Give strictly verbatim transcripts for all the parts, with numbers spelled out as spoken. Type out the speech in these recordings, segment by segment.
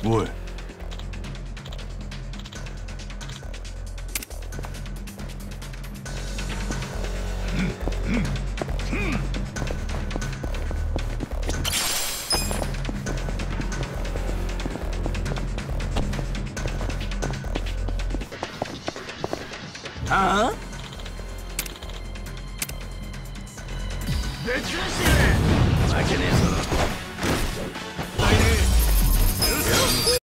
おい。 ああ？ ぶっ潰してやれ。負けねえぞ。ないね。よし。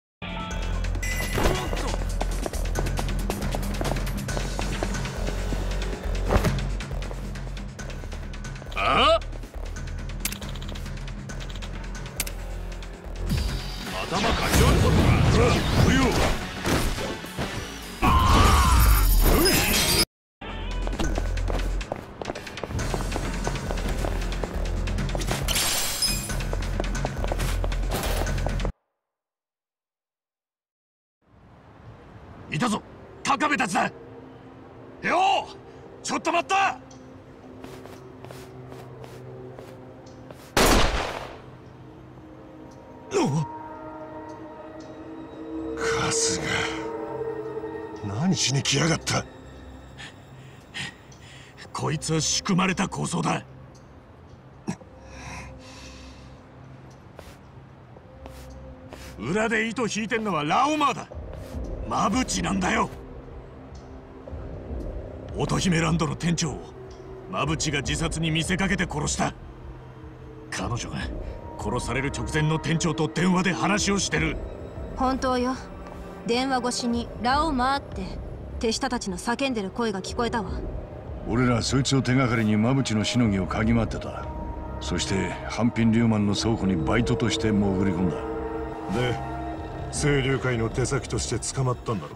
あ？頭かち割るぞ。ほら、来いよ。いたぞ、高部たちだ。よう、ちょっと待った。 春日、何しに来やがった。 こいつは仕組まれた構想だ。裏で糸引いてんのはラオマーだ。マブチなんだよ。乙姫ランドの店長をマブチが自殺に見せかけて殺した。彼女が殺される直前の店長と電話で話をしてる。 本当よ。電話越しにラオマーって手下たちの叫んでる声が聞こえたわ。 俺らそいつを手がかりにマブチのしのぎを嗅ぎ回ってた。そして半品リューマンの倉庫にバイトとして潜り込んだ。 で、清流会の手先として捕まったんだろ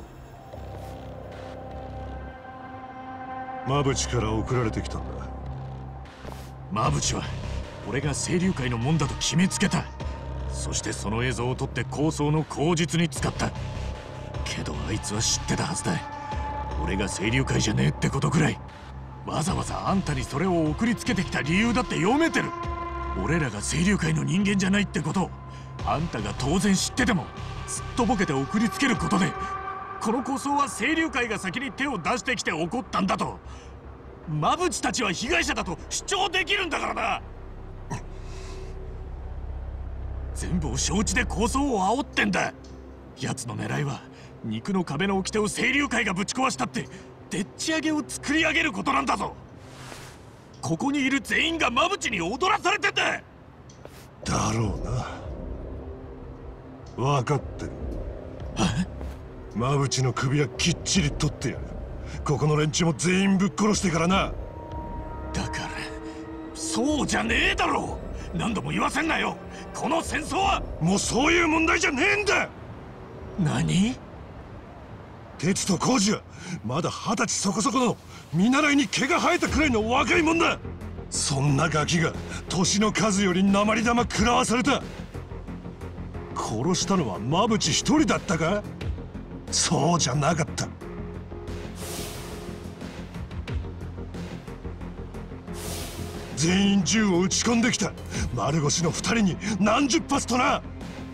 う。マブチから送られてきたんだ。 マブチは俺が清流会のもんだと決めつけた。そしてその映像を撮って構想の口実に使った。けどあいつは知ってたはずだ。俺が清流会じゃねえってことくらい。わざわざあんたにそれを送りつけてきた理由だって読めてる。俺らが清流会の人間じゃないってことをあんたが当然知っててもすっとぼけて送りつけることで、この構想は清流会が先に手を出してきて起こったんだと、マブチたちは被害者だと主張できるんだからな。全部を承知で構想を煽ってんだ。奴の狙いは肉の壁の掟を清流会がぶち壊したってでっち上げを作り上げることなんだぞ。ここにいる全員がマブチに踊らされてんだ。 だろうな。分かってる。マブチの首はきっちり取ってやる。ここの連中も全員ぶっ殺してからな。 だからそうじゃねえだろう。何度も言わせんなよ。この戦争はもうそういう問題じゃねえんだ。 何？ 鉄と浩二はまだ二十歳そこそこの見習いに毛が生えたくらいの若いもんだ。そんなガキが年の数より鉛玉食らわされた。殺したのはマブチ一人だったか？そうじゃなかった。全員銃を撃ち込んできた丸腰の二人に何十発とな。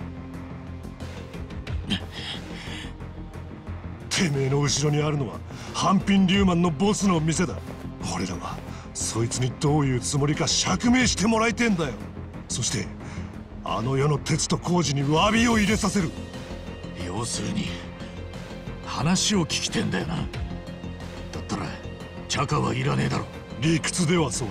てめえの後ろにあるのは半品リューマンのボスの店だ。俺らはそいつにどういうつもりか釈明してもらいてんだよ。そしてあの世の鉄と工事に詫びを入れさせる。 要するに話を聞きてんだよな。だったらチャカはいらねえだろ。 理屈ではそうだ。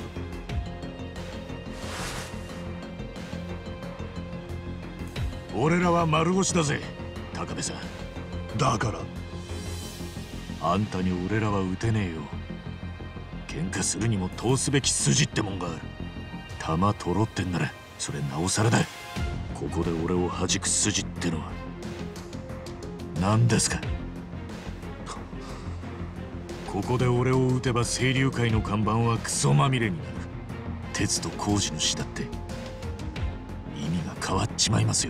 俺らは丸腰だぜ、高部さん。 だからあんたに俺らは撃てねえよ。喧嘩するにも通すべき筋ってもんがある。弾とろってんならそれなおさらだ。ここで俺を弾く筋ってのは何ですか？ここで俺を撃てば清流会の看板はクソまみれになる。鉄と工事の死だって意味が変わっちまいますよ。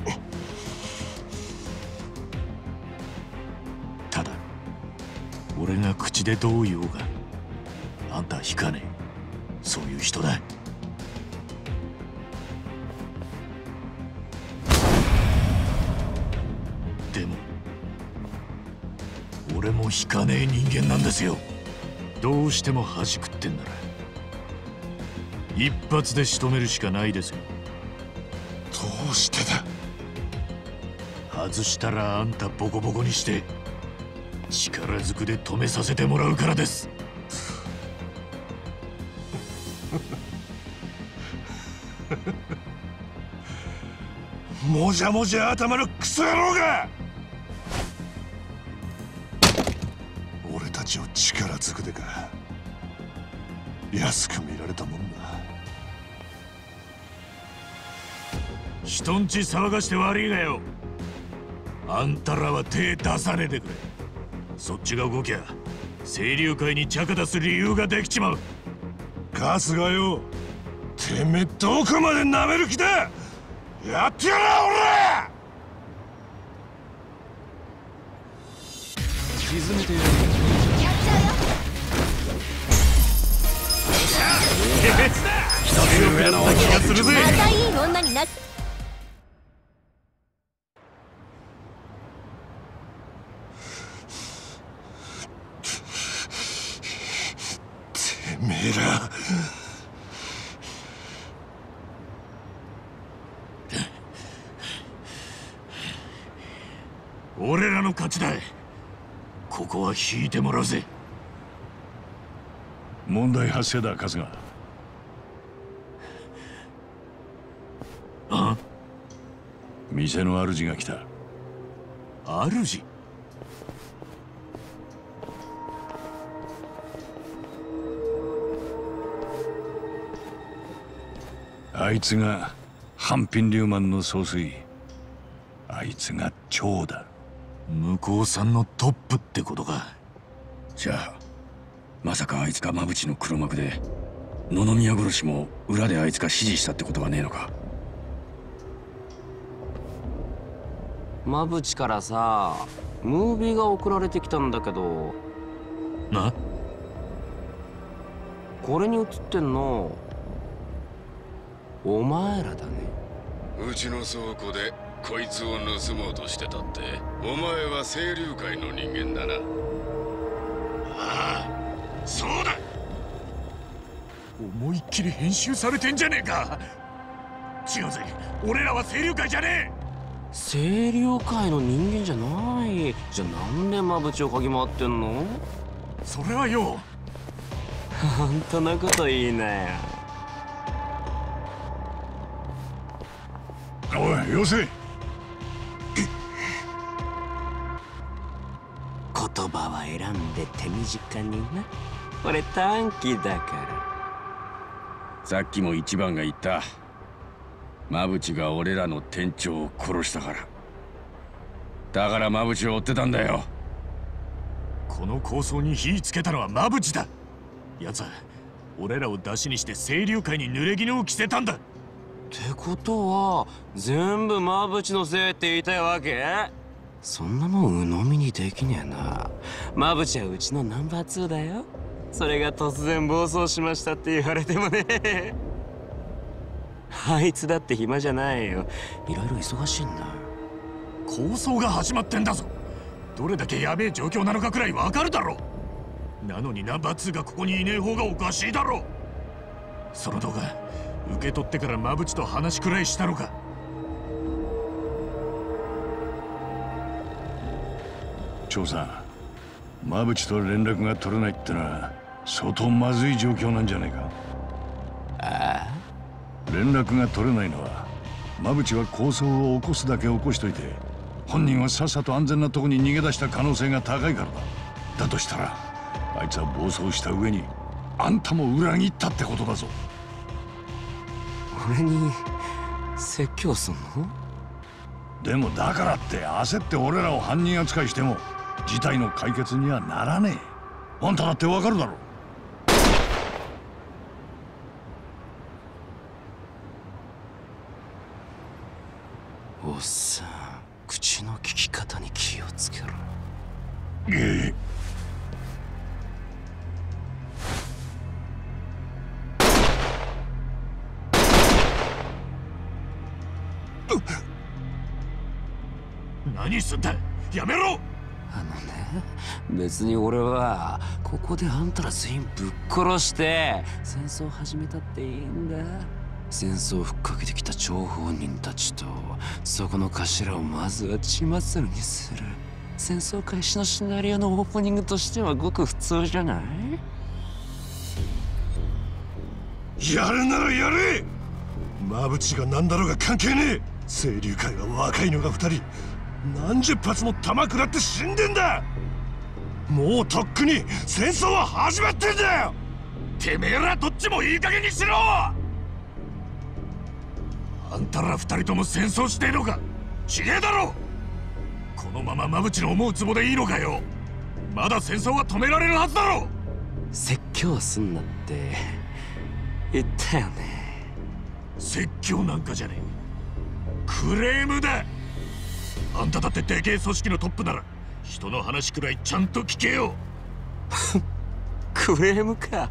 ただ俺が口でどう言おうがあんたは引かねえ。そういう人だ。 俺も引かねえ人間なんですよ。どうしても端食ってんなら一発で仕留めるしかないですよ。 どうしてだ。 外したらあんたボコボコにして力ずくで止めさせてもらうからです。 もじゃもじゃ頭のクソ野郎が、俺たちを力ずくでか安く見られたもんだ。 人んち騒がして悪いがよ。あんたらは手出さねえでくれ。そっちが動きゃ清流会に茶化出す理由ができちまう。 ガスがよ、てめえどこまで舐める気だ。やってやら俺。 沈めてやる。 やっちゃうよ。 強くなった気がするぜ。 またいい女になってめえら。 俺らの勝ちだ。ここは引いてもらうぜ。 問題発生だ春日。 あ？ 店の主が来た。 主？ あいつが半品リューマンの総帥。あいつが長だ。 向こうさんのトップってことか。 じゃあまさかあいつが馬淵の黒幕で野々宮殺しも裏であいつが指示したってことはねえのか。 馬淵からさムービーが送られてきたんだけど。 な？ これに映ってんのお前らだね。 うちの倉庫でこいつを盗もうとしてたって。お前は清流会の人間だな。 ああ、そうだ。思いっきり編集されてんじゃねえか。違うぜ、俺らは清流会じゃねえ。 清流会の人間じゃない。じゃあなんで馬淵を嗅ぎ回ってんの。 それはよ。 本当なこと言いなよ。 おい、よせ。 言葉は選んで手短にな。俺短気だから。 さっきも一番が言った。馬淵が俺らの店長を殺したから。だから馬淵を追ってたんだよ。 この構想に火つけたのは馬淵だ。奴は俺らを出しにして清流会に濡れ衣を着せたんだ。 ってことは全部馬淵のせいって言いたいわけ。そんなもん鵜呑みにできねえな。馬淵はうちのナンバーツーだよ。それが突然暴走しましたって言われてもね。あいつだって暇じゃないよ。いろいろ忙しいんだ。 構想が始まってんだぞ。どれだけやべえ状況なのかくらいわかるだろ。なのにナンバーツーがここにいねえ方がおかしいだろ。その動画受け取ってから馬淵と話くらいしたのか。 長さん、馬淵と連絡が取れないってのは相当まずい状況なんじゃないか。 ああ？連絡が取れないのは馬淵は抗争を起こすだけ起こしといて本人はさっさと安全なとこに逃げ出した可能性が高いからだ。だとしたらあいつは暴走した上にあんたも裏切ったってことだぞ。 俺に説教すんの？ でもだからって焦って俺らを犯人扱いしても事態の解決にはならねえ。あんただってわかるだろ。 おっさん、口の利き方に気をつけろ。 ええ。 何すんだ。やめろ。 あのね、 別に俺はここであんたら全員ぶっ殺して戦争を始めたっていいんだ。戦争をふっかけてきた張本人たちとそこの頭をまずは血祭りにする。戦争開始のシナリオのオープニングとしてはごく普通じゃない？ やるならやれ。馬淵が何だろうが関係ねえ。清流会は若いのが二人、何十発も弾食らって死んでんだ。もうとっくに戦争は始まってんだよ。 てめえらどっちもいい加減にしろ。あんたら二人とも戦争してえのか？ちげえだろ。このまま馬淵の思うツボでいいのかよ。まだ戦争は止められるはずだろ。 説教すんなって言ったよね。 説教なんかじゃねえ、クレームだ。あんただってでけえ組織のトップなら人の話くらいちゃんと聞けよ。 クレームか。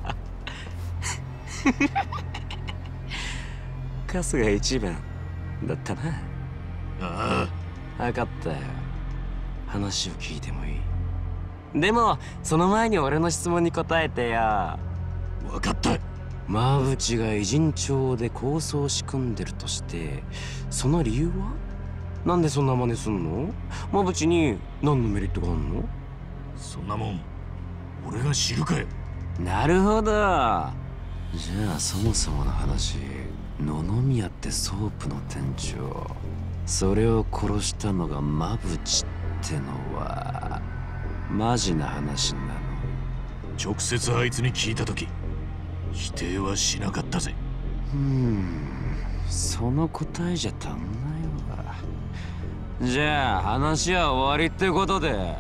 春日一番だったな。 ああ、分かったよ。話を聞いてもいい？でもその前に俺の質問に答えてよ。 分かった。 馬淵が偉人帳で構想を仕組んでるとして、その理由は？なんでそんな真似すんの？馬淵に何のメリットがあんの？ そんなもん俺が知るかよ。 なるほど。じゃあそもそもの話、野々宮ってソープの店長、それを殺したのが馬淵ってのはマジな話なの？ 直接あいつに聞いた時否定はしなかったぜ。 うーん、その答えじゃ足んないわ。じゃあ話は終わりってことで。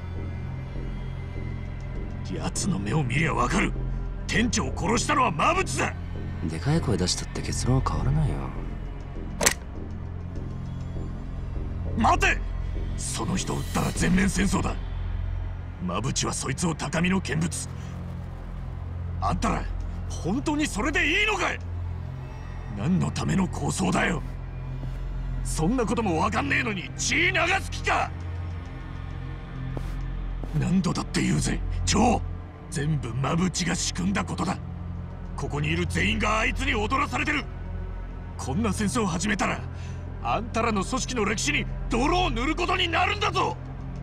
奴の目を見りゃわかる。店長を殺したのは馬淵だ。 でかい声出したって結論は変わらないよ。 待て。その人を撃ったら全面戦争だ。馬淵はそいつを高みの見物。あんたら本当にそれでいいのかい？何のための構想だよ。そんなことも分かんねえのに血流す気か。何度だって言うぜ長。全部馬淵が仕組んだことだ。ここにいる全員があいつに踊らされてる。こんな戦争を始めたらあんたらの組織の歴史に泥を塗ることになるんだぞ。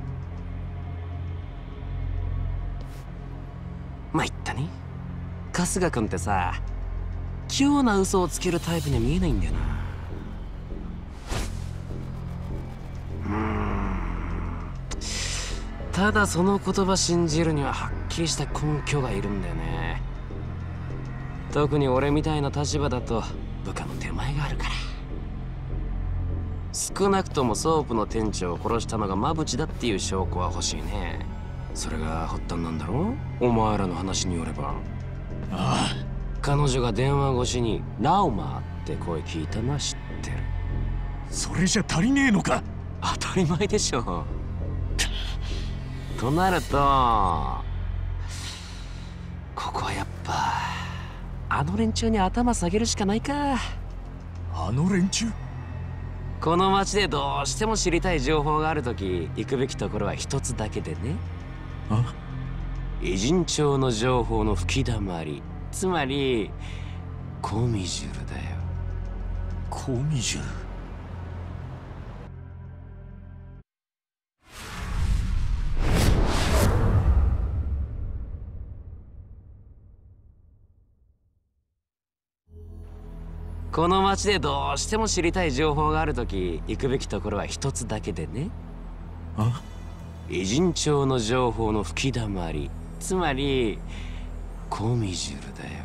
参ったね。春日君ってさ、器用な嘘をつけるタイプには見えないんだよな。うーん、ただその言葉信じるにははっきりした根拠がいるんだよね。特に俺みたいな立場だと部下の手前があるから。少なくともソープの店長を殺したのが馬淵だっていう証拠は欲しいね。それが発端なんだろう？お前らの話によれば。 ああ、 彼女が電話越しに「ラウマー」って声聞いたのは知ってる。 それじゃ足りねえのか？ 当たり前でしょ。となるとここはやっぱあの連中に頭下げるしかないか。 あの連中？ この町でどうしても知りたい情報があるとき行くべきところは一つだけでね。 あ？ 偉人帳の情報の吹き溜まり、つまりコミジュルだよ。 コミジュル？ この町でどうしても知りたい情報があるとき行くべきところは一つだけでね。 あ？ 偉人帳の情報の吹き溜まり、つまりコミジュルだよ。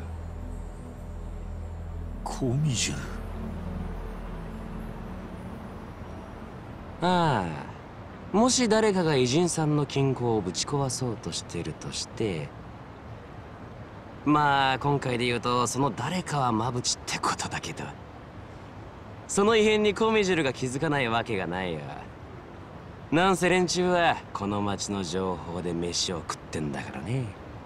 コミジュル？ ああ、もし誰かが偉人さんの金庫をぶち壊そうとしているとして、まあ今回で言うとその誰かは馬淵ってことだけど、その異変にコミジュルが気づかないわけがないよ。なんせ連中はこの町の情報で飯を食ってんだからね。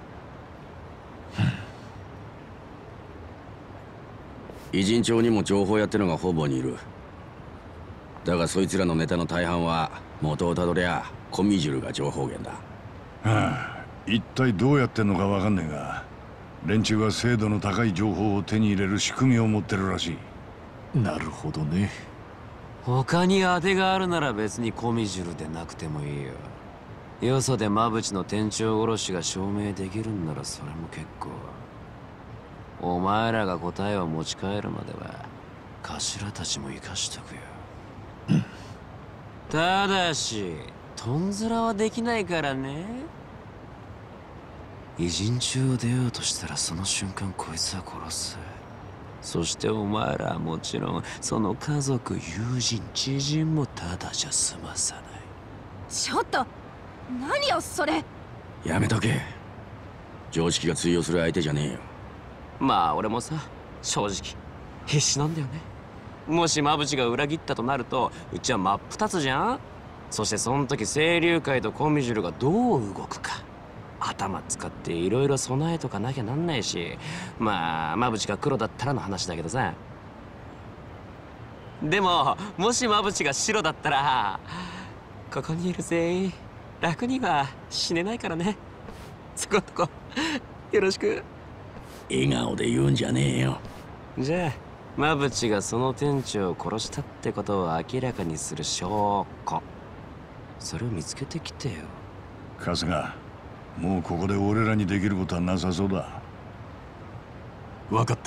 偉人帳にも情報屋ってのがほぼにいる。だがそいつらのネタの大半は元をたどりゃコミジュルが情報源だ。 はあ、一体どうやってんのかわかんねえが、連中は精度の高い情報を手に入れる仕組みを持ってるらしい。 なるほどね。 他に当てがあるなら別にコミジュルでなくてもいいよ。よそで馬淵の店長殺しが証明できるんならそれも結構。お前らが答えを持ち帰るまでは頭たちも生かしとくよ。ただしトンズラはできないからね。偉人中を出ようとしたらその瞬間こいつは殺す。そしてお前らはもちろんその家族、友人、知人もただじゃ済まさない。 ちょっと何よそれ。 やめとけ。常識が通用する相手じゃねえよ。 まあ俺もさ、正直必死なんだよね。もし馬淵が裏切ったとなるとうちは真っ二つじゃん。そしてその時清流会とコミジュルがどう動くか頭使っていろいろ備えとかなきゃなんないし、まあ馬淵が黒だったらの話だけどさ。でももし馬淵が白だったらここにいる全員楽には死ねないからね。そこんとこよろしく。 笑顔で言うんじゃねえよ。 じゃあ馬淵がその店長を殺したってことを明らかにする証拠、それを見つけてきてよ。 春日、もうここで俺らにできることはなさそうだ。 分かった。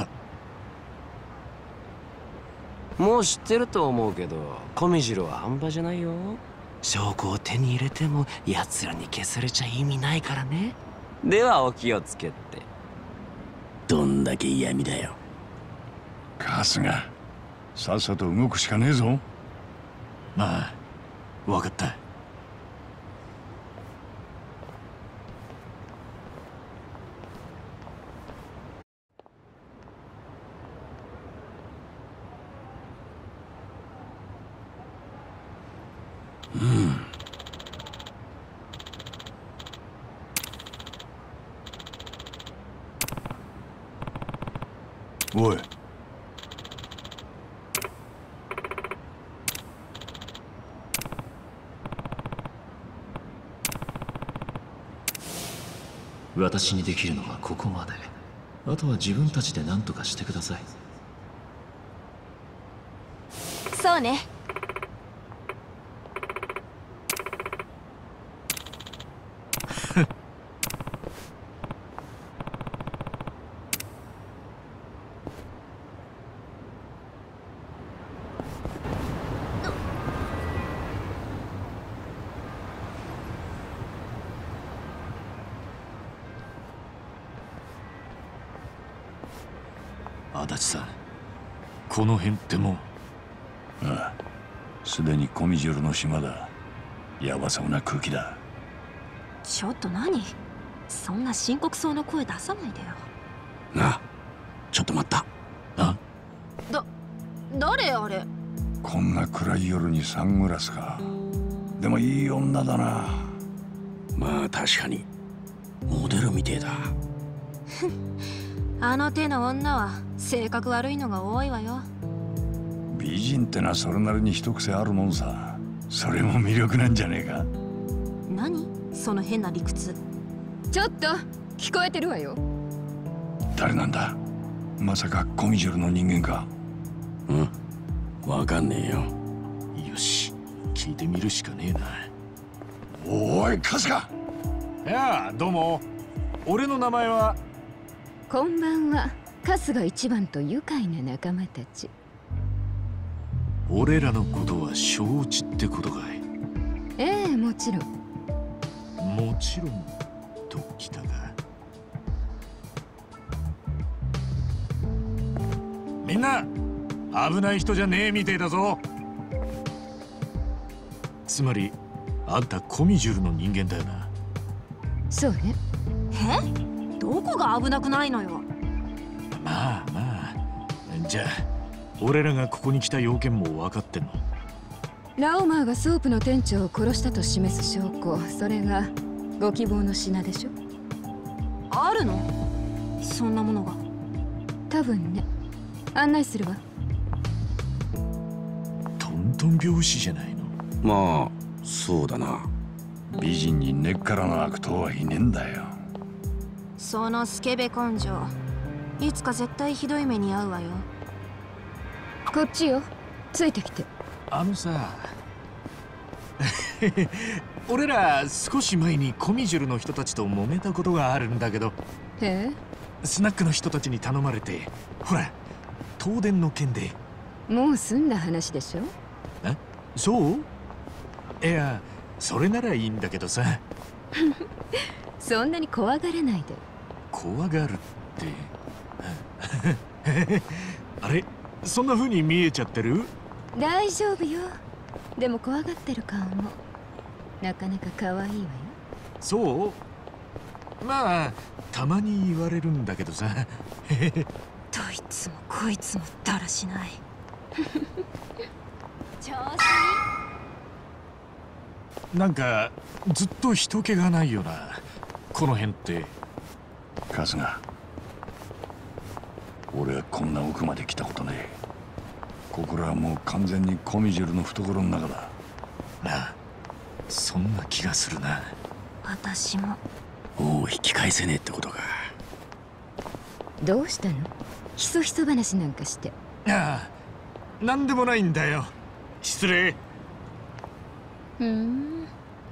もう知ってると思うけどコミジュルは半端じゃないよ。証拠を手に入れても奴らに消されちゃ意味ないからね。ではお気をつけて。 どんだけ嫌味だよ。 春日、さっさと動くしかねえぞ。 まあ分かった。 おい、 私にできるのはここまで。あとは自分たちで何とかしてください。 そうね。 足立さん、この辺ってもう。 ああ、すでにコミジュルの島だ。やばそうな空気だ。 ちょっと何、そんな深刻そうな声出さないでよ。 なあ、ちょっと待った。 あ、 だ誰あれ。 こんな暗い夜にサングラスか。でもいい女だな。 まあ確かにモデルみてえだ。 あの手の女は性格悪いのが多いわよ。 美人ってのはそれなりに一癖あるもんさ。それも魅力なんじゃねえか。 何その変な理屈。 ちょっと聞こえてるわよ。 誰なんだ。まさかコミジュルの人間か。 うん、わかんねえよ。 よし、聞いてみるしかねえな。 おい春日。 いやあ、どうも。俺の名前は。 こんばんは。春日一番と愉快な仲間たち。 俺らのことは承知ってことかい。 ええ、もちろん。 もちろんときたが。みんな危ない人じゃねえみてえだぞ。つまりあんたコミジュルの人間だよな。 そうね。 え、どこが危なくないのよ。 まあまあ、じゃあ俺らがここに来た要件も分かってんの。 ラオマーがソープの店長を殺したと示す証拠、それがご希望の品でしょ。 あるのそんなものが。 多分ね。案内するわ。 トントン拍子じゃないの。 まあそうだな。 美人に根っからの悪党はいねえんだよ。 そのスケベ根性、いつか絶対ひどい目に遭うわよ。 こっちよ、ついてきて。 あのさ俺ら少し前にコミジュルの人たちと揉めたことがあるんだけど、 へえ、 スナックの人たちに頼まれて、ほら東電の件で。 もう済んだ話でしょ。 え、そう？いや、それならいいんだけどさ。 そんなに怖がらないで。 怖がるってあれ、そんな風に見えちゃってる？ 大丈夫よ。でも怖がってる顔もなかなか可愛いわよ。 そう？まあたまに言われるんだけどさ。 どいつもこいつもだらしない。調子なんかずっと人気がないよな、この辺って。 春日、俺はこんな奥まで来たことねえ。ここらはもう完全にコミジュルの懐の中だ。 なあ、そんな気がするな。 私も。 もう引き返せねえってことか。 どうしたの？ひそひそ話なんかして。 ああ、なんでもないんだよ。失礼。 ふーん。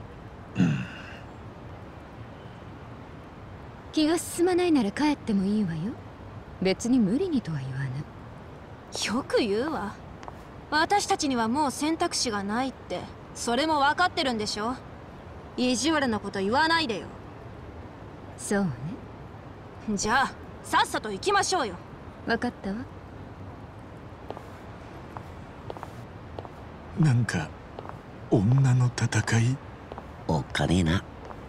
気が進まないなら帰ってもいいわよ。別に無理にとは言わない。 よく言うわ。私たちにはもう選択肢がないって、それも分かってるんでしょ。意地悪なこと言わないでよ。 そうね。 じゃあさっさと行きましょうよ。 分かったわ。 なんか女の戦い？ おっかねえな。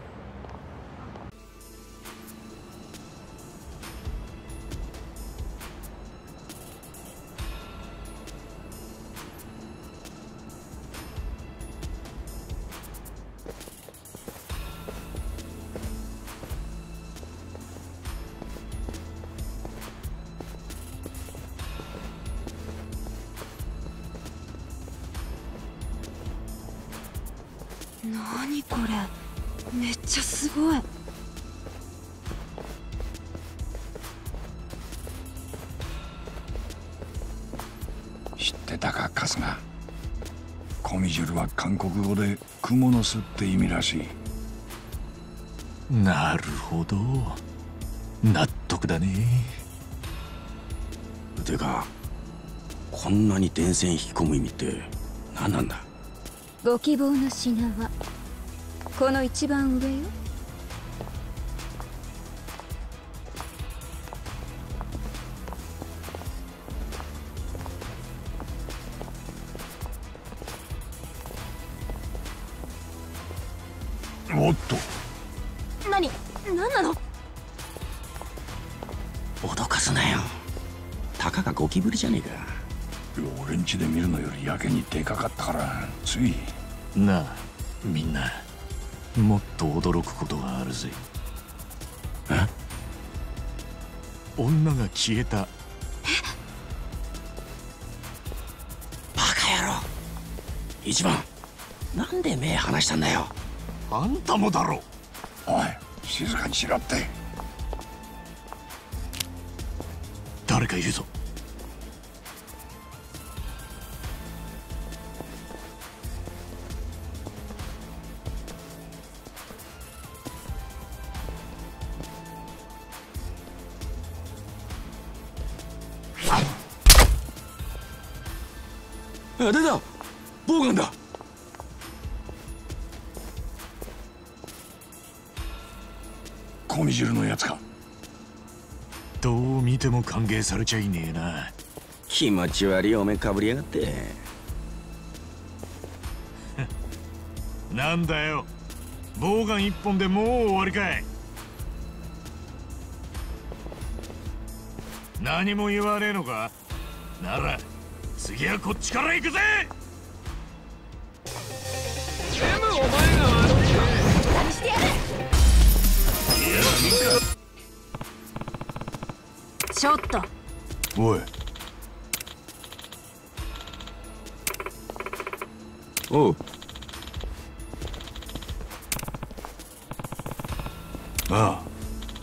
何これ、めっちゃすごい。 知ってたか春日。コミジュルは韓国語で蜘蛛の巣って意味らしい。 なるほど、納得だね。 てか、こんなに電線引き込む意味って何なんだ？ ご希望の品はこの一番上よ。 おっと、 何、何なの？ 脅かすなよ。たかがゴキブリじゃねえか。 俺ん家で見るのよりやけにでかかったからつい。 なあ、みんなもっと驚くことがあるぜ。 え？ 女が消えた。 バカ野郎。一番、なんで目離したんだよ。 あんたもだろ。 おい、静かにしろって。 誰かいるぞ。 あ、出た。ボウガンだ。 コミジュルのやつか。 どう見ても歓迎されちゃいねえな。 気持ち悪いお面かぶりやがって。 なんだよ、ボウガン一本でもう終わりかい。何も言わねえのか。なら次はこっちから行くぜ。 全部お前が悪い。 何してやる。ちょっと。 おい。 おう。 ああ。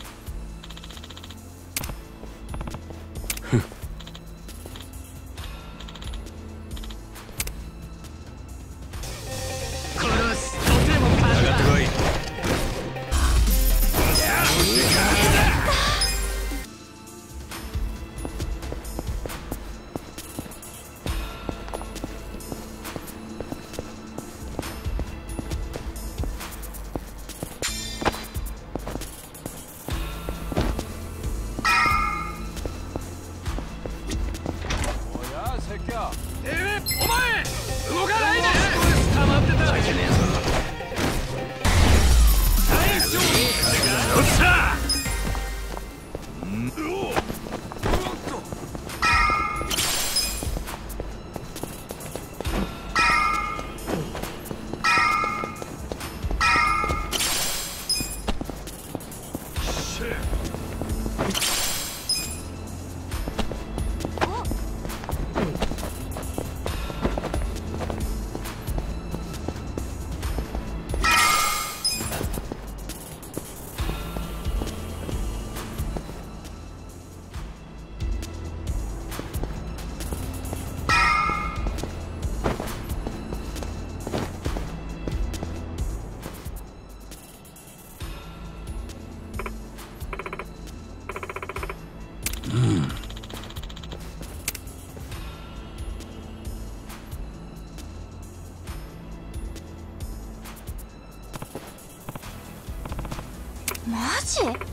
マジ？は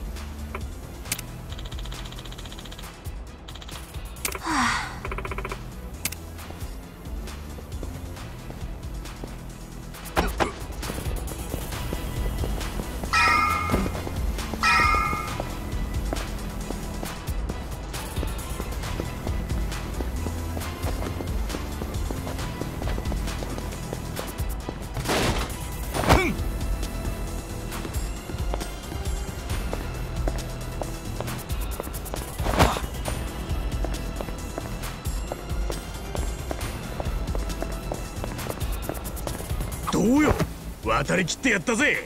あ。 どうよ、渡りきってやったぜ。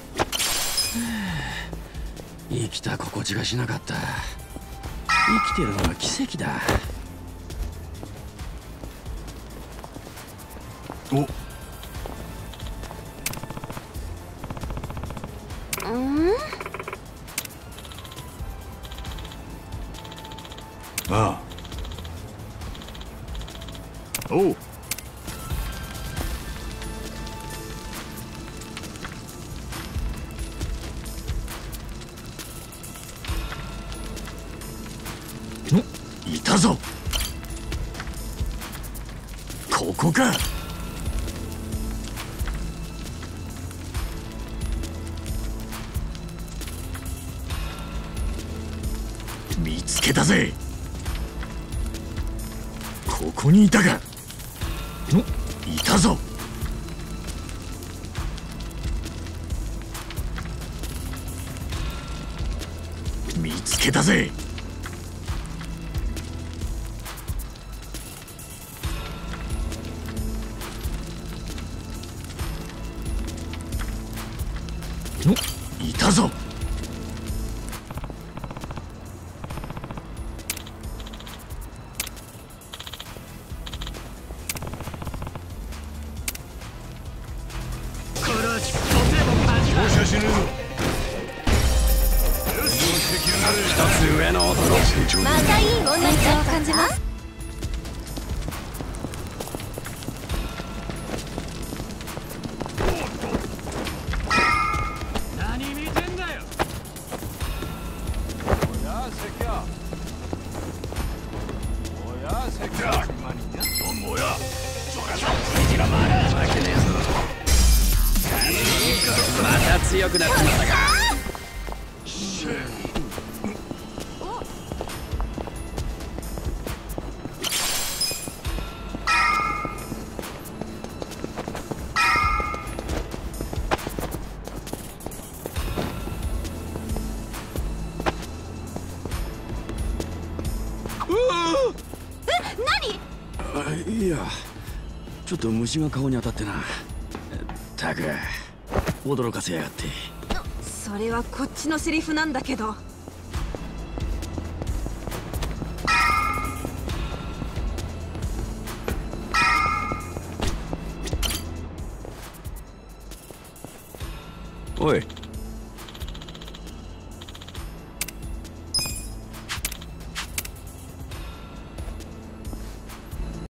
生きた心地がしなかった。生きてるのは奇跡だ。 おうんああ。 おう。いたぞ。ここか。見つけたぜ。ここにいたか。いたぞ。見つけたぜ。いたぞ。 乗車しねえぞ。 一つ上の男。 成長だ。 またいい女を感じます。 また強くなってきたか。いや、ちょっと虫が顔に当たってな。たく驚かせやがって。 それはこっちのセリフなんだけど。 おい